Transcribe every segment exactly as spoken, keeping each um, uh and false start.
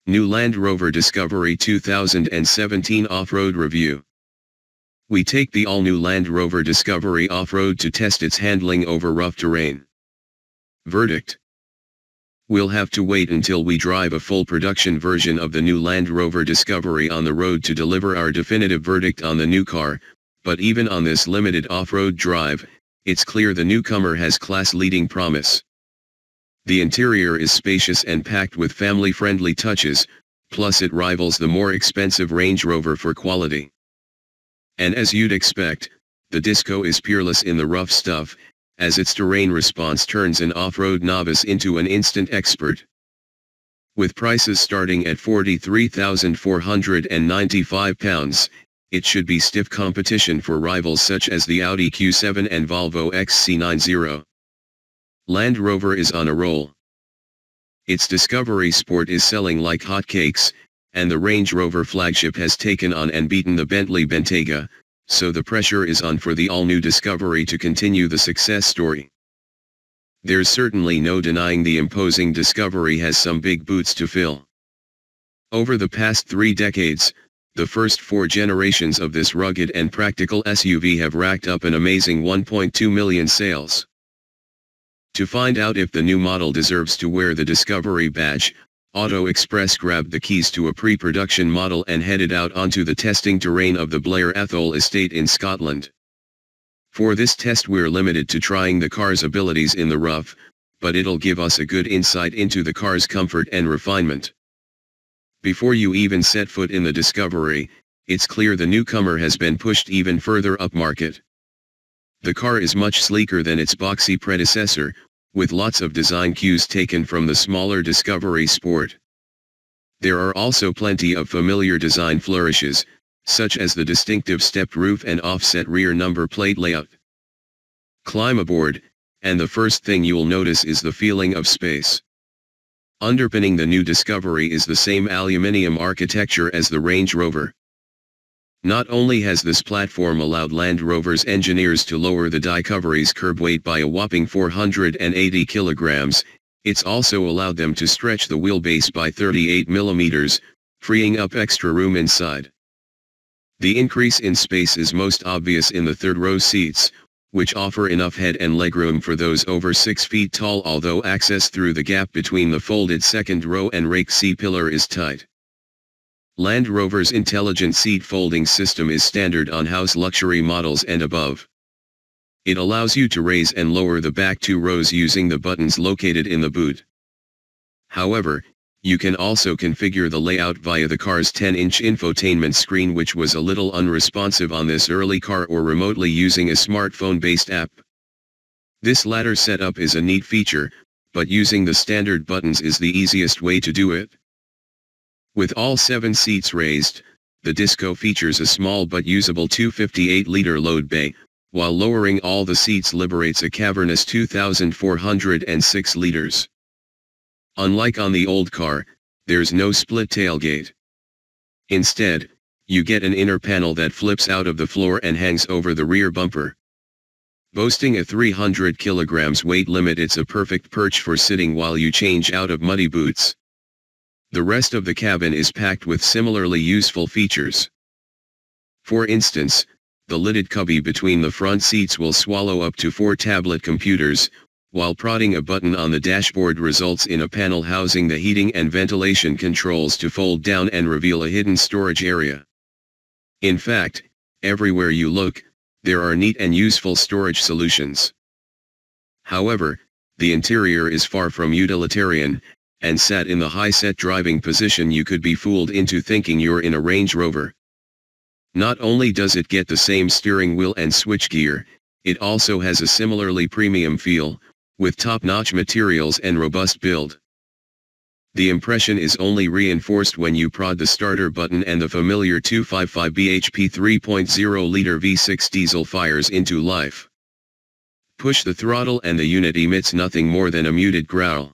New Land Rover Discovery two thousand seventeen Off-Road Review. We take the all-new Land Rover Discovery off-road to test its handling over rough terrain. Verdict: we'll have to wait until we drive a full production version of the new Land Rover Discovery on the road to deliver our definitive verdict on the new car, but even on this limited off-road drive, it's clear the newcomer has class-leading promise. The interior is spacious and packed with family-friendly touches, plus it rivals the more expensive Range Rover for quality. And as you'd expect, the Disco is peerless in the rough stuff, as its terrain response turns an off-road novice into an instant expert. With prices starting at forty-three thousand four hundred ninety-five pounds, it should be stiff competition for rivals such as the Audi Q seven and Volvo X C ninety. Land Rover is on a roll. Its Discovery Sport is selling like hotcakes, and the Range Rover flagship has taken on and beaten the Bentley Bentayga, so the pressure is on for the all-new Discovery to continue the success story. There's certainly no denying the imposing Discovery has some big boots to fill. Over the past three decades, the first four generations of this rugged and practical S U V have racked up an amazing one point two million sales. To find out if the new model deserves to wear the Discovery badge, Auto Express grabbed the keys to a pre-production model and headed out onto the testing terrain of the Blair Athol estate in Scotland. For this test we're limited to trying the car's abilities in the rough, but it'll give us a good insight into the car's comfort and refinement. Before you even set foot in the Discovery, it's clear the newcomer has been pushed even further upmarket. The car is much sleeker than its boxy predecessor, with lots of design cues taken from the smaller Discovery Sport. There are also plenty of familiar design flourishes, such as the distinctive stepped roof and offset rear number plate layout. Climb aboard, and the first thing you'll notice is the feeling of space. Underpinning the new Discovery is the same aluminium architecture as the Range Rover. Not only has this platform allowed Land Rover's engineers to lower the Discovery's curb weight by a whopping four hundred eighty kilograms, it's also allowed them to stretch the wheelbase by thirty-eight millimeters, freeing up extra room inside. The increase in space is most obvious in the third-row seats, which offer enough head and legroom for those over six feet tall, although access through the gap between the folded second row and rake C-pillar is tight. Land Rover's intelligent seat folding system is standard on house luxury models and above. It allows you to raise and lower the back two rows using the buttons located in the boot. However, you can also configure the layout via the car's ten inch infotainment screen, which was a little unresponsive on this early car, or remotely using a smartphone-based app. This latter setup is a neat feature, but using the standard buttons is the easiest way to do it. With all seven seats raised, the Disco features a small but usable two hundred fifty-eight liter load bay, while lowering all the seats liberates a cavernous two thousand four hundred six liters. Unlike on the old car, there's no split tailgate. Instead, you get an inner panel that flips out of the floor and hangs over the rear bumper. Boasting a three hundred kilograms weight limit, it's a perfect perch for sitting while you change out of muddy boots. The rest of the cabin is packed with similarly useful features. For instance, the lidded cubby between the front seats will swallow up to four tablet computers, while prodding a button on the dashboard results in a panel housing the heating and ventilation controls to fold down and reveal a hidden storage area. In fact, everywhere you look, there are neat and useful storage solutions. However, the interior is far from utilitarian, and sat in the high-set driving position you could be fooled into thinking you're in a Range Rover. Not only does it get the same steering wheel and switchgear, it also has a similarly premium feel, with top-notch materials and robust build. The impression is only reinforced when you prod the starter button and the familiar two hundred fifty-five b H P three point oh liter V six diesel fires into life. Push the throttle and the unit emits nothing more than a muted growl.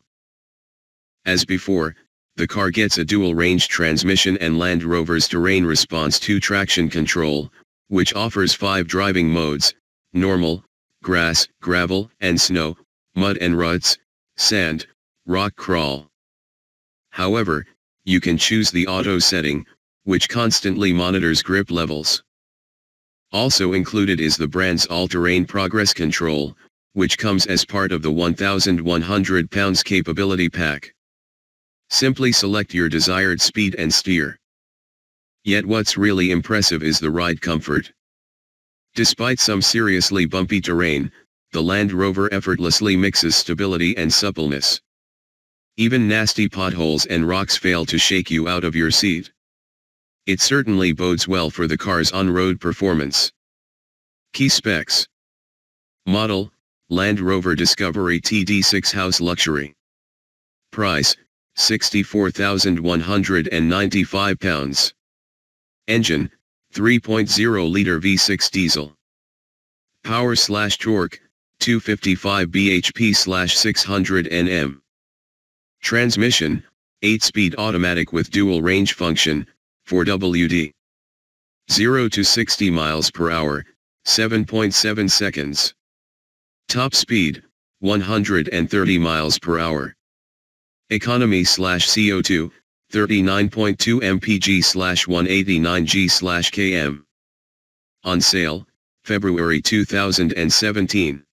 As before, the car gets a dual-range transmission and Land Rover's Terrain Response two traction control, which offers five driving modes: normal, grass, gravel and snow, mud and ruts, sand, rock crawl. However, You can choose the auto setting, which constantly monitors grip levels. Also included is the brand's all-terrain progress control, which comes as part of the one thousand one hundred pounds capability pack. Simply select your desired speed and steer. Yet what's really impressive is the ride comfort. Despite some seriously bumpy terrain, the Land Rover effortlessly mixes stability and suppleness. Even nasty potholes and rocks fail to shake you out of your seat. It certainly bodes well for the car's on-road performance. Key specs. Model, Land Rover Discovery T D six House Luxury. Price, sixty-four thousand one hundred ninety-five pounds. Engine, three point oh liter V six diesel. Power slash torque, two hundred fifty-five B H P slash six hundred Newton meters. Transmission, eight speed automatic with dual range function, four W D. zero to sixty miles per hour, seven point seven seconds. Top speed, one hundred thirty miles per hour. Economy slash C O two, thirty-nine point two mpg slash one eighty-nine g slash km. On sale, February two thousand seventeen.